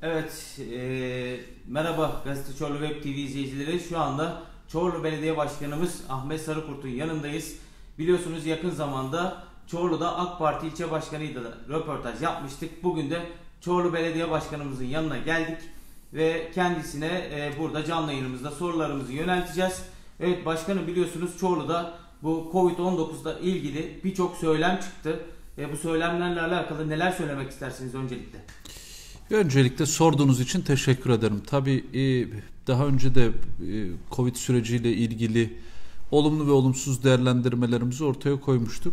Evet, merhaba Gazete Çorlu Web TV izleyicileri. Şu anda Çorlu Belediye Başkanımız Ahmet Sarıkurt'un yanındayız. Biliyorsunuz yakın zamanda Çorlu'da AK Parti ilçe başkanıyla da röportaj yapmıştık. Bugün de Çorlu Belediye Başkanımızın yanına geldik ve kendisine burada canlı yayınımızda sorularımızı yönelteceğiz. Evet başkanım, biliyorsunuz Çorlu'da bu Covid-19'da ilgili birçok söylem çıktı. Bu söylemlerle alakalı neler söylemek istersiniz öncelikle? Öncelikle sorduğunuz için teşekkür ederim. Tabii daha önce de Covid süreciyle ilgili olumlu ve olumsuz değerlendirmelerimizi ortaya koymuştuk.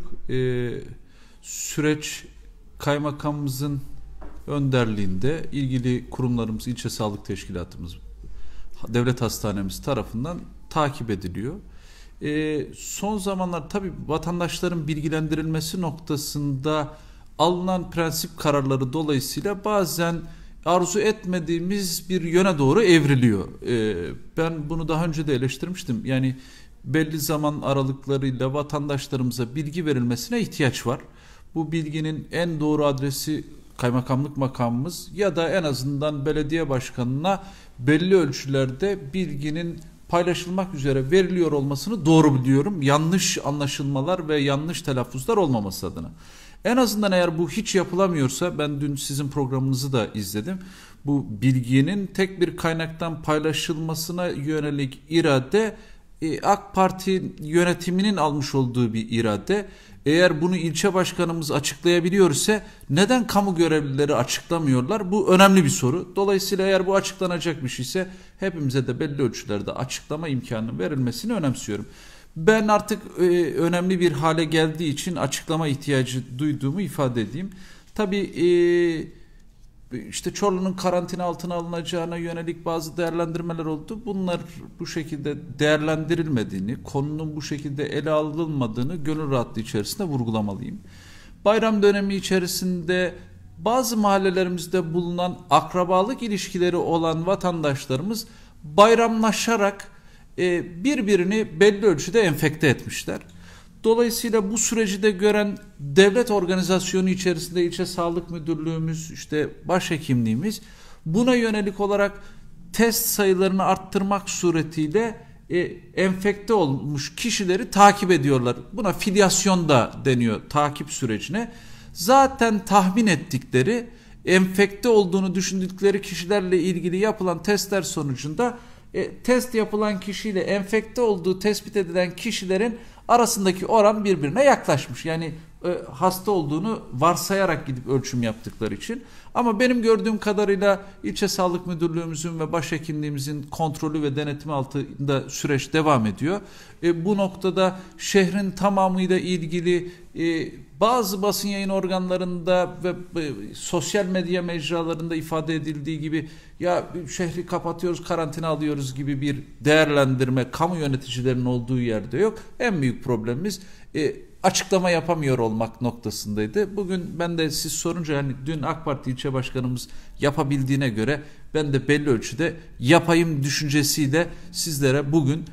Süreç kaymakamımızın önderliğinde ilgili kurumlarımız, ilçe sağlık teşkilatımız, devlet hastanemiz tarafından takip ediliyor. Son zamanlar tabii vatandaşların bilgilendirilmesi noktasında alınan prensip kararları dolayısıyla bazen arzu etmediğimiz bir yöne doğru evriliyor. Ben bunu daha önce de eleştirmiştim. Yani belli zaman aralıklarıyla vatandaşlarımıza bilgi verilmesine ihtiyaç var. Bu bilginin en doğru adresi kaymakamlık makamımız ya da en azından belediye başkanına belli ölçülerde bilginin paylaşılmak üzere veriliyor olmasını doğru biliyorum. Yanlış anlaşılmalar ve yanlış telaffuzlar olmaması adına. En azından eğer bu hiç yapılamıyorsa, ben dün sizin programınızı da izledim. Bu bilginin tek bir kaynaktan paylaşılmasına yönelik irade AK Parti yönetiminin almış olduğu bir irade. Eğer bunu ilçe başkanımız açıklayabiliyor ise neden kamu görevlileri açıklamıyorlar? Bu önemli bir soru. Dolayısıyla eğer bu açıklanacak bir şeyse hepimize de belli ölçülerde açıklama imkanı verilmesini önemsiyorum. Ben artık önemli bir hale geldiği için açıklama ihtiyacı duyduğumu ifade edeyim. Tabii işte Çorlu'nun karantina altına alınacağına yönelik bazı değerlendirmeler oldu. Bunlar bu şekilde değerlendirilmediğini, konunun bu şekilde ele alınmadığını gönül rahatlığı içerisinde vurgulamalıyım. Bayram dönemi içerisinde bazı mahallelerimizde bulunan akrabalık ilişkileri olan vatandaşlarımız bayramlaşarak birbirini belli ölçüde enfekte etmişler. Dolayısıyla bu süreci de gören devlet organizasyonu içerisinde ilçe sağlık müdürlüğümüz, işte başhekimliğimiz buna yönelik olarak test sayılarını arttırmak suretiyle enfekte olmuş kişileri takip ediyorlar. Buna filyasyon da deniyor takip sürecine. Zaten tahmin ettikleri, enfekte olduğunu düşündükleri kişilerle ilgili yapılan testler sonucunda test yapılan kişiyle enfekte olduğu tespit edilen kişilerin arasındaki oran birbirine yaklaşmış. Yani hasta olduğunu varsayarak gidip ölçüm yaptıkları için. Ama benim gördüğüm kadarıyla ilçe sağlık müdürlüğümüzün ve başhekimliğimizin kontrolü ve denetimi altında süreç devam ediyor. Bu noktada şehrin tamamıyla ilgili bazı basın yayın organlarında ve sosyal medya mecralarında ifade edildiği gibi ya şehri kapatıyoruz, karantina alıyoruz gibi bir değerlendirme kamu yöneticilerinin olduğu yerde yok. En büyük problemimiz açıklama yapamıyor olmak noktasındaydı. Bugün ben de siz sorunca, hani dün AK Parti ilçe başkanımız yapabildiğine göre ben de belli ölçüde yapayım düşüncesiyle sizlere bugün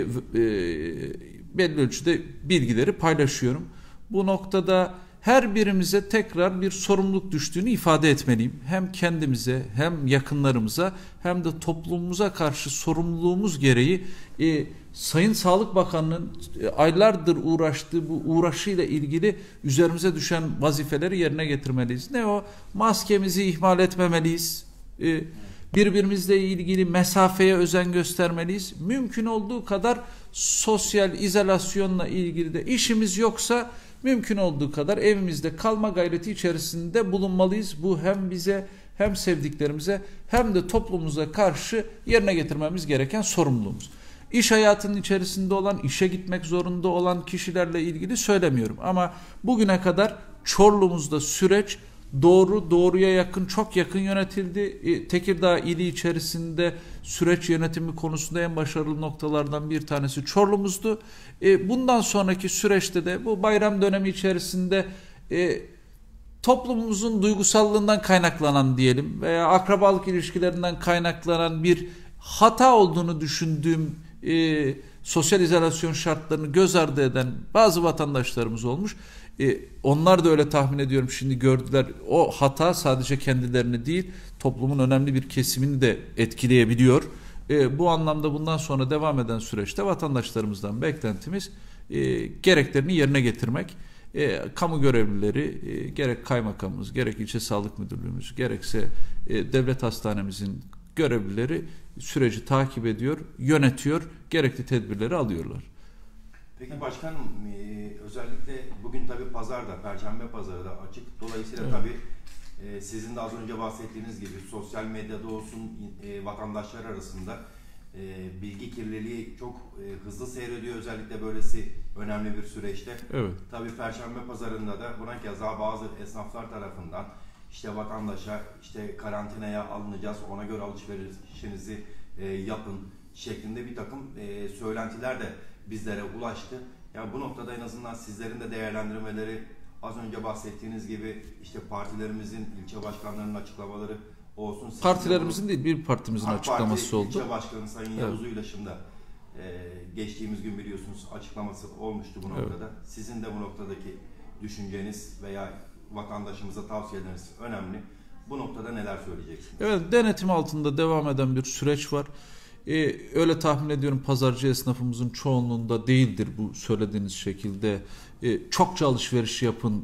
belli ölçüde bilgileri paylaşıyorum. Bu noktada her birimize tekrar bir sorumluluk düştüğünü ifade etmeliyim. Hem kendimize, hem yakınlarımıza, hem de toplumumuza karşı sorumluluğumuz gereği Sayın Sağlık Bakanı'nın aylardır uğraştığı bu uğraşıyla ilgili üzerimize düşen vazifeleri yerine getirmeliyiz. Ne o? Maskemizi ihmal etmemeliyiz. Birbirimizle ilgili mesafeye özen göstermeliyiz. Mümkün olduğu kadar sosyal izolasyonla ilgili de işimiz yoksa mümkün olduğu kadar evimizde kalma gayreti içerisinde bulunmalıyız. Bu hem bize, hem sevdiklerimize, hem de toplumumuza karşı yerine getirmemiz gereken sorumluluğumuz. İş hayatının içerisinde olan, işe gitmek zorunda olan kişilerle ilgili söylemiyorum. Ama bugüne kadar Çorlu'muzda süreç doğruya yakın, çok yakın yönetildi. Tekirdağ ili içerisinde süreç yönetimi konusunda en başarılı noktalardan bir tanesi Çorlu'muzdu. Bundan sonraki süreçte de bu bayram dönemi içerisinde toplumumuzun duygusallığından kaynaklanan diyelim veya akrabalık ilişkilerinden kaynaklanan bir hata olduğunu düşündüğüm sosyal izolasyon şartlarını göz ardı eden bazı vatandaşlarımız olmuş. Onlar da öyle tahmin ediyorum şimdi gördüler. O hata sadece kendilerini değil, toplumun önemli bir kesimini de etkileyebiliyor. Bu anlamda bundan sonra devam eden süreçte vatandaşlarımızdan beklentimiz gereklerini yerine getirmek. Kamu görevlileri, gerek kaymakamımız, gerek ilçe sağlık müdürlüğümüz, gerekse devlet hastanemizin görevlileri süreci takip ediyor, yönetiyor, gerekli tedbirleri alıyorlar. Peki başkanım, özellikle bugün tabii pazarda, Perşembe pazarı da açık. Dolayısıyla evet. tabii sizin de az önce bahsettiğiniz gibi sosyal medyada olsun, vatandaşlar arasında bilgi kirliliği çok hızlı seyrediyor. Özellikle böylesi önemli bir süreçte. Evet. Tabii Perşembe pazarında da buna keza bazı esnaflar tarafından işte vatandaşa işte karantinaya alınacağız, ona göre alışverişinizi yapın şeklinde bir takım söylentiler de bizlere ulaştı. Yani bu noktada en azından sizlerin de değerlendirmeleri, az önce bahsettiğiniz gibi işte partilerimizin, ilçe başkanlarının açıklamaları olsun. Partilerimizin değil, bir partimizin AK açıklaması Parti oldu. İlçe Başkanı Sayın Yavuz Uylaş'ın da geçtiğimiz gün biliyorsunuz açıklaması olmuştu bu noktada. Evet. Sizin de bu noktadaki düşünceniz veya vatandaşımıza tavsiyeleriniz önemli. Bu noktada neler söyleyeceksiniz? Evet, denetim altında devam eden bir süreç var. Öyle tahmin ediyorum pazarcı esnafımızın çoğunluğunda değildir bu söylediğiniz şekilde. Çokça alışveriş yapın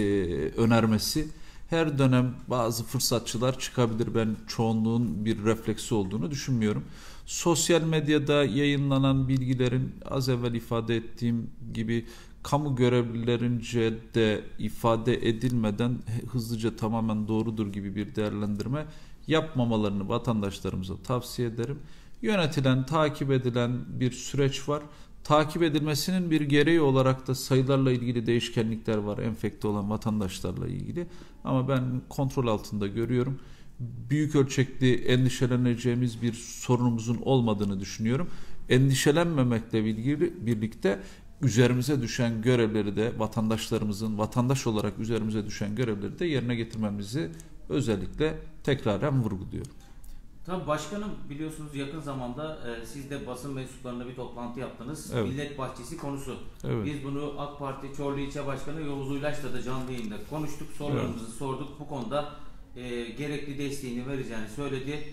önermesi. Her dönem bazı fırsatçılar çıkabilir. Ben çoğunluğun bir refleksi olduğunu düşünmüyorum. Sosyal medyada yayınlanan bilgilerin az evvel ifade ettiğim gibi kamu görevlilerince de ifade edilmeden hızlıca tamamen doğrudur gibi bir değerlendirme yapmamalarını vatandaşlarımıza tavsiye ederim. Yönetilen, takip edilen bir süreç var. Takip edilmesinin bir gereği olarak da sayılarla ilgili değişkenlikler var enfekte olan vatandaşlarla ilgili. Ama ben kontrol altında görüyorum. Büyük ölçekli endişeleneceğimiz bir sorunumuzun olmadığını düşünüyorum. Endişelenmemekle birlikte üzerimize düşen görevleri de vatandaşlarımızın vatandaş olarak üzerimize düşen görevleri de yerine getirmemizi özellikle tekraren vurguluyorum. Tabii başkanım, biliyorsunuz yakın zamanda siz de basın mensuplarında bir toplantı yaptınız. Evet. Millet Bahçesi konusu. Evet. Biz bunu AK Parti Çorlu İlçe Başkanı Yavuz Uylaş'la da canlı yayında konuştuk. Sorularımızı sorduk. Bu konuda gerekli desteğini vereceğini söyledi.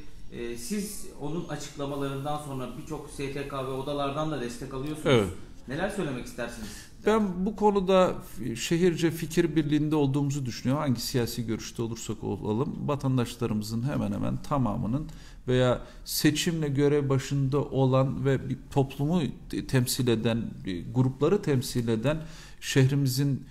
Siz onun açıklamalarından sonra birçok STK ve odalardan da destek alıyorsunuz. Evet. Neler söylemek istersiniz? Ben bu konuda şehirce fikir birliğinde olduğumuzu düşünüyorum. Hangi siyasi görüşte olursak olalım, vatandaşlarımızın hemen hemen tamamının veya seçimle görev başında olan ve bir toplumu temsil eden, grupları temsil eden şehrimizin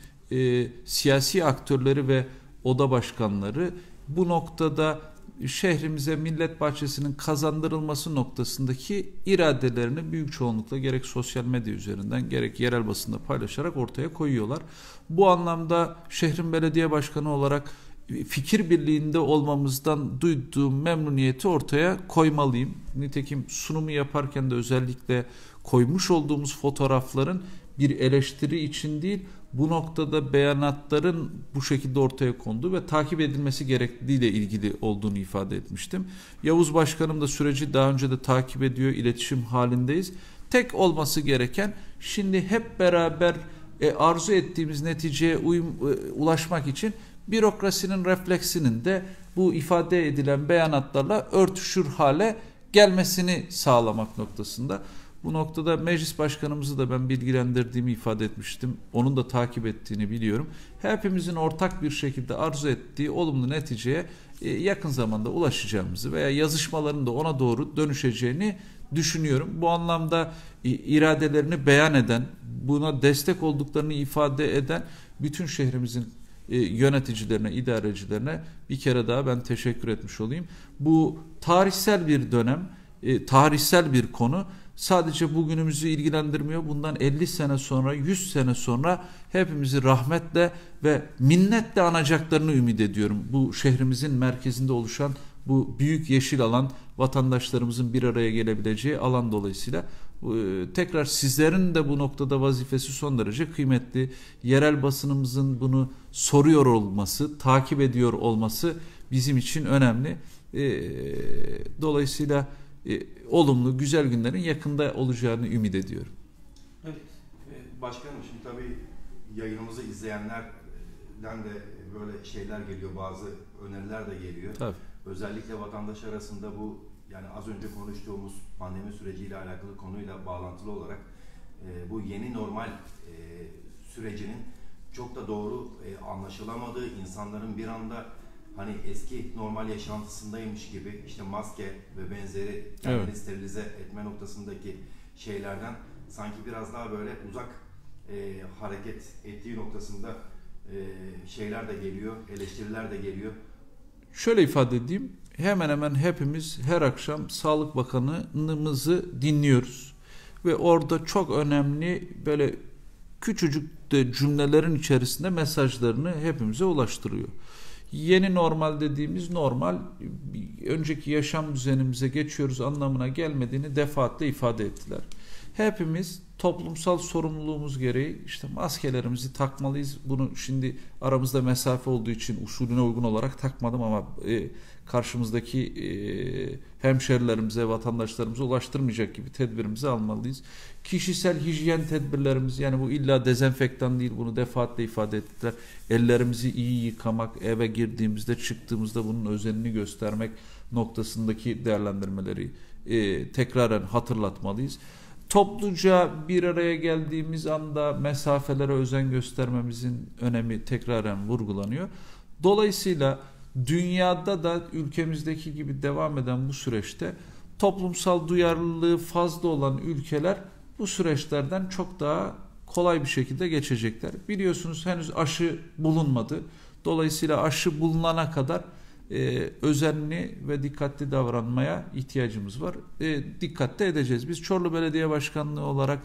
siyasi aktörleri ve oda başkanları bu noktada şehrimize Millet Bahçesi'nin kazandırılması noktasındaki iradelerini büyük çoğunlukla gerek sosyal medya üzerinden gerek yerel basında paylaşarak ortaya koyuyorlar. Bu anlamda şehrin belediye başkanı olarak fikir birliğinde olmamızdan duyduğum memnuniyeti ortaya koymalıyım. Nitekim sunumu yaparken de özellikle koymuş olduğumuz fotoğrafların bir eleştiri için değil, bu noktada beyanatların bu şekilde ortaya konduğu ve takip edilmesi gerektiğiyle ilgili olduğunu ifade etmiştim. Yavuz Başkanım da süreci daha önce de takip ediyor, iletişim halindeyiz. Tek olması gereken şimdi hep beraber arzu ettiğimiz neticeye ulaşmak için bürokrasinin refleksinin de bu ifade edilen beyanatlarla örtüşür hale gelmesini sağlamak noktasında. Bu noktada meclis başkanımızı da ben bilgilendirdiğimi ifade etmiştim. Onun da takip ettiğini biliyorum. Hepimizin ortak bir şekilde arzu ettiği olumlu neticeye yakın zamanda ulaşacağımızı veya yazışmaların da ona doğru dönüşeceğini düşünüyorum. Bu anlamda iradelerini beyan eden, buna destek olduklarını ifade eden bütün şehrimizin yöneticilerine, idarecilerine bir kere daha ben teşekkür etmiş olayım. Bu tarihsel bir dönem, tarihsel bir konu. Sadece bugünümüzü ilgilendirmiyor. Bundan 50 sene sonra, 100 sene sonra hepimizi rahmetle ve minnetle anacaklarını ümit ediyorum. Bu şehrimizin merkezinde oluşan bu büyük yeşil alan, vatandaşlarımızın bir araya gelebileceği alan dolayısıyla tekrar sizlerin de bu noktada vazifesi son derece kıymetli. Yerel basınımızın bunu soruyor olması, takip ediyor olması bizim için önemli. Dolayısıyla olumlu, güzel günlerin yakında olacağını ümit ediyorum. Evet. Başkanım, şimdi tabii yayınımızı izleyenlerden de böyle şeyler geliyor, bazı öneriler de geliyor. Tabii. Özellikle vatandaş arasında bu, yani az önce konuştuğumuz pandemi süreciyle alakalı konuyla bağlantılı olarak bu yeni normal sürecinin çok da doğru anlaşılamadığı, insanların bir anda hani eski normal yaşantısındaymış gibi işte maske ve benzeri kendini sterilize etme noktasındaki şeylerden sanki biraz daha böyle uzak hareket ettiği noktasında şeyler de geliyor, eleştiriler de geliyor. Şöyle ifade edeyim, hemen hemen hepimiz her akşam Sağlık Bakanımızı dinliyoruz ve orada çok önemli böyle küçücük de cümlelerin içerisinde mesajlarını hepimize ulaştırıyor. Yeni normal dediğimiz normal, önceki yaşam düzenimize geçiyoruz anlamına gelmediğini defaatle ifade ettiler. Hepimiz toplumsal sorumluluğumuz gereği işte maskelerimizi takmalıyız. Bunu şimdi aramızda mesafe olduğu için usulüne uygun olarak takmadım ama karşımızdaki hemşerilerimize, vatandaşlarımıza ulaştırmayacak gibi tedbirimizi almalıyız. Kişisel hijyen tedbirlerimiz, yani bu illa dezenfektan değil, bunu defaatle ifade ettiler. Ellerimizi iyi yıkamak, eve girdiğimizde çıktığımızda bunun özenini göstermek noktasındaki değerlendirmeleri tekraren hatırlatmalıyız. Topluca bir araya geldiğimiz anda mesafelere özen göstermemizin önemi tekraren vurgulanıyor. Dolayısıyla dünyada da ülkemizdeki gibi devam eden bu süreçte toplumsal duyarlılığı fazla olan ülkeler bu süreçlerden çok daha kolay bir şekilde geçecekler. Biliyorsunuz henüz aşı bulunmadı. Dolayısıyla aşı bulunana kadar özenli ve dikkatli davranmaya ihtiyacımız var. Dikkat de edeceğiz. Biz Çorlu Belediye Başkanlığı olarak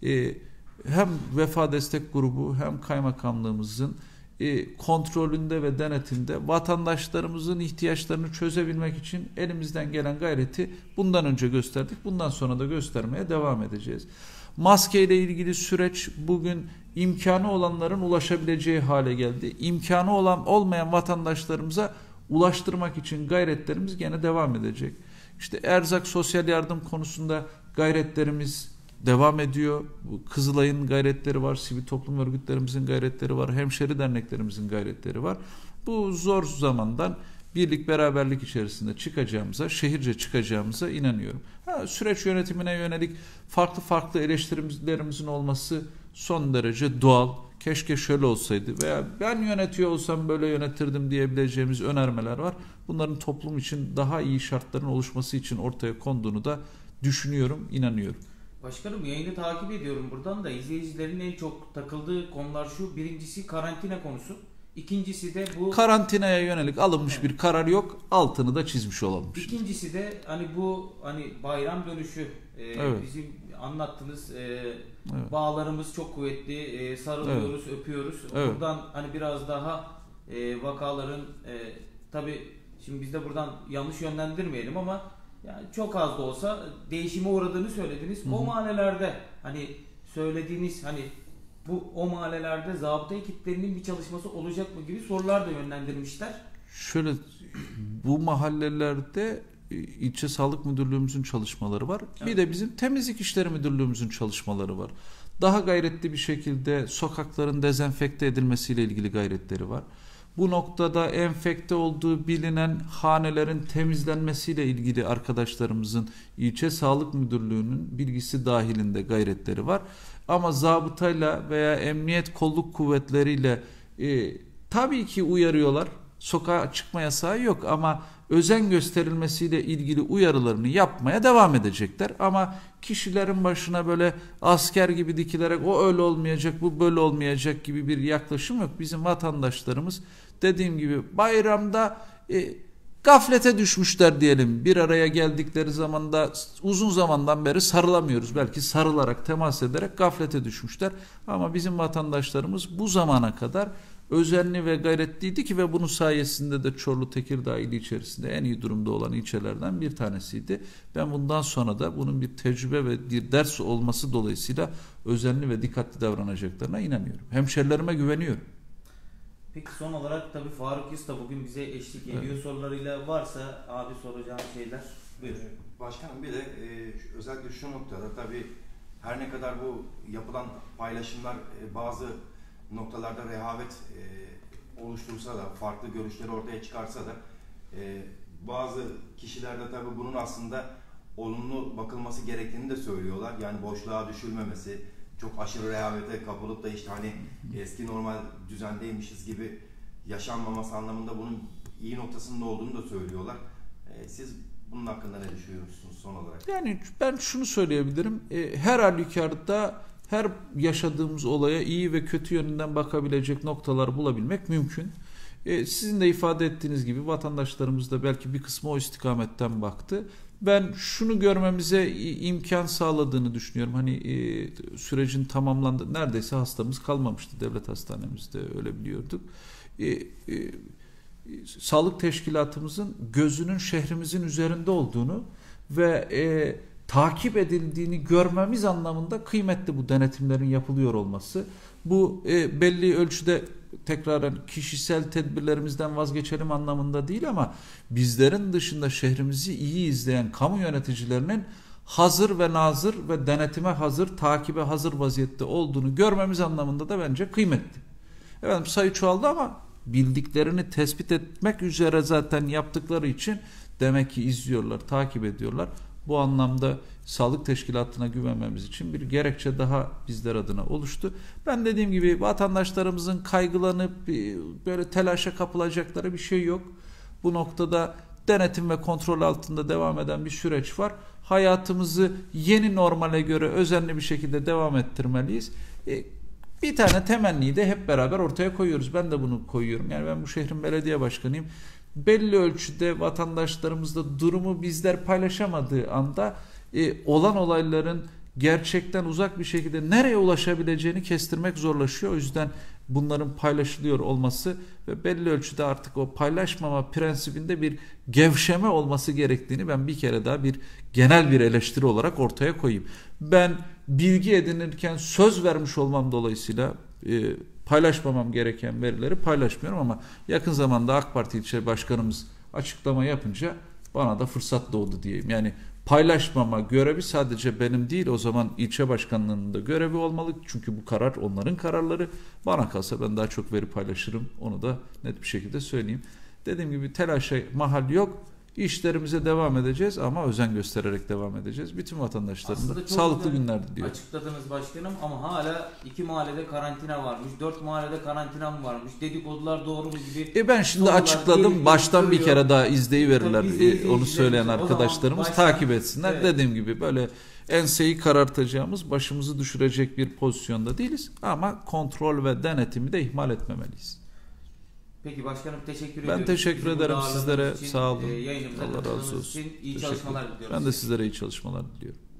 hem Vefa Destek Grubu hem kaymakamlığımızın kontrolünde ve denetinde vatandaşlarımızın ihtiyaçlarını çözebilmek için elimizden gelen gayreti bundan önce gösterdik. Bundan sonra da göstermeye devam edeceğiz. Maske ile ilgili süreç bugün imkanı olanların ulaşabileceği hale geldi. İmkanı olmayan vatandaşlarımıza ulaştırmak için gayretlerimiz gene devam edecek. İşte erzak, sosyal yardım konusunda gayretlerimiz devam ediyor. Bu Kızılay'ın gayretleri var, sivil toplum örgütlerimizin gayretleri var, hemşeri derneklerimizin gayretleri var. Bu zor zamandan birlik beraberlik içerisinde çıkacağımıza, şehirce çıkacağımıza inanıyorum. Süreç yönetimine yönelik farklı eleştirilerimizin olması son derece doğal. Keşke şöyle olsaydı veya ben yönetiyor olsam böyle yönetirdim diyebileceğimiz önermeler var. Bunların toplum için daha iyi şartların oluşması için ortaya konduğunu da düşünüyorum, inanıyorum. Başkanım, yayını takip ediyorum buradan da. İzleyicilerin en çok takıldığı konular şu: birincisi karantina konusu. İkincisi de bu karantinaya yönelik alınmış bir karar yok. Altını da çizmiş olalım. İkincisi de hani bayram dönüşü bizim anlattığınız bağlarımız çok kuvvetli. Sarılıyoruz, öpüyoruz. Evet. Buradan hani biraz daha vakaların tabii şimdi biz de buradan yanlış yönlendirmeyelim ama yani çok az da olsa değişime uğradığını söylediniz. O mahallelerde hani söylediğiniz o mahallelerde zabıta ekiplerinin bir çalışması olacak mı gibi sorular da yönlendirmişler. Şöyle, bu mahallelerde ilçe sağlık müdürlüğümüzün çalışmaları var. Evet. Bir de bizim temizlik işleri müdürlüğümüzün çalışmaları var. Daha gayretli bir şekilde sokakların dezenfekte edilmesiyle ilgili gayretleri var. Bu noktada enfekte olduğu bilinen hanelerin temizlenmesiyle ilgili arkadaşlarımızın ilçe sağlık müdürlüğünün bilgisi dahilinde gayretleri var. Ama zabıtayla veya emniyet kolluk kuvvetleriyle tabii ki uyarıyorlar. Sokağa çıkma yasağı yok ama özen gösterilmesiyle ilgili uyarılarını yapmaya devam edecekler. Ama kişilerin başına böyle asker gibi dikilerek o öyle olmayacak, bu böyle olmayacak gibi bir yaklaşım yok. Bizim vatandaşlarımız dediğim gibi bayramda gaflete düşmüşler diyelim. Bir araya geldikleri zamanda uzun zamandan beri sarılamıyoruz. Belki sarılarak, temas ederek gaflete düşmüşler. Ama bizim vatandaşlarımız bu zamana kadar özenli ve gayretliydi ki ve bunun sayesinde de Çorlu Tekirdağ ili içerisinde en iyi durumda olan ilçelerden bir tanesiydi. Ben bundan sonra da bunun bir tecrübe ve bir ders olması dolayısıyla özenli ve dikkatli davranacaklarına inanıyorum. Hemşerilerime güveniyorum. Peki son olarak tabii Faruk Yısta bugün bize eşlik ediyor. Evet. Sorularıyla varsa abi soracağım şeyler buyur. Başkanım, bir de özellikle şu noktada tabii her ne kadar bu yapılan paylaşımlar bazı noktalarda rehavet oluştursa da, farklı görüşleri ortaya çıkarsa da bazı kişiler de tabii bunun aslında olumlu bakılması gerektiğini de söylüyorlar. Yani boşluğa düşülmemesi, çok aşırı rehavete kapılıp da işte hani eski normal düzendeymişiz gibi yaşanmaması anlamında bunun iyi noktasında olduğunu da söylüyorlar. Siz bunun hakkında ne düşünüyorsunuz son olarak? Yani ben şunu söyleyebilirim. Her halükarda her yaşadığımız olaya iyi ve kötü yönünden bakabilecek noktalar bulabilmek mümkün. Sizin de ifade ettiğiniz gibi vatandaşlarımız da belki bir kısmı o istikametten baktı. Ben şunu görmemize imkan sağladığını düşünüyorum. Hani sürecin tamamlandı. Neredeyse hastamız kalmamıştı devlet hastanemizde, öyle biliyorduk. Sağlık teşkilatımızın gözünün şehrimizin üzerinde olduğunu ve takip edildiğini görmemiz anlamında kıymetli bu denetimlerin yapılıyor olması. Bu belli ölçüde tekraren kişisel tedbirlerimizden vazgeçelim anlamında değil ama bizlerin dışında şehrimizi iyi izleyen kamu yöneticilerinin hazır ve nazır ve denetime hazır, takibe hazır vaziyette olduğunu görmemiz anlamında da bence kıymetli. Efendim sayı çoğaldı ama bildiklerini tespit etmek üzere zaten yaptıkları için demek ki izliyorlar, takip ediyorlar. Bu anlamda sağlık teşkilatına güvenmemiz için bir gerekçe daha bizler adına oluştu. Ben dediğim gibi vatandaşlarımızın kaygılanıp böyle telaşa kapılacakları bir şey yok. Bu noktada denetim ve kontrol altında devam eden bir süreç var. Hayatımızı yeni normale göre özenli bir şekilde devam ettirmeliyiz. Bir tane temenniyi de hep beraber ortaya koyuyoruz. Ben de bunu koyuyorum. Yani ben bu şehrin belediye başkanıyım. Belli ölçüde vatandaşlarımızla durumu bizler paylaşamadığı anda olan olayların gerçekten uzak bir şekilde nereye ulaşabileceğini kestirmek zorlaşıyor. O yüzden bunların paylaşılıyor olması ve belli ölçüde artık o paylaşmama prensibinde bir gevşeme olması gerektiğini ben bir kere daha bir genel bir eleştiri olarak ortaya koyayım. Ben bilgi edinirken söz vermiş olmam dolayısıyla paylaşmamam gereken verileri paylaşmıyorum ama yakın zamanda AK Parti ilçe başkanımız açıklama yapınca bana da fırsat doğdu diyeyim. Yani paylaşmama görevi sadece benim değil, o zaman ilçe başkanlığının da görevi olmalı. Çünkü bu karar onların kararları. Bana kalsa ben daha çok veri paylaşırım. Onu da net bir şekilde söyleyeyim. Dediğim gibi telaşa mahal yok. İşlerimize devam edeceğiz ama özen göstererek devam edeceğiz. Bütün vatandaşlarımıza sağlıklı günler diliyorum. Açıkladınız başkanım ama hala 2 mahallede karantina varmış, 4 mahallede karantina mı varmış, dedikodular doğru mu gibi. Ben şimdi açıkladım. Baştan bir kere daha izleyiverirler. Onu söyleyen arkadaşlarımız takip etsinler. Evet. Dediğim gibi böyle enseyi karartacağımız, başımızı düşürecek bir pozisyonda değiliz ama kontrol ve denetimi de ihmal etmemeliyiz. Peki başkanım teşekkür ediyorum. Ben teşekkür ederim sizlere. Sağ olun. Yayınımıza Allah razı olsun. için iyi çalışmalar diliyorum. Ben de sizlere iyi çalışmalar diliyorum.